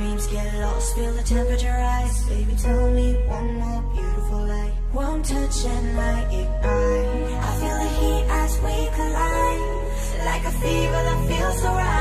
dreams get lost, feel the temperature rise. Baby, tell me one more beautiful light. One touch and I ignite. I feel the heat as we collide, like a fever that feels so right.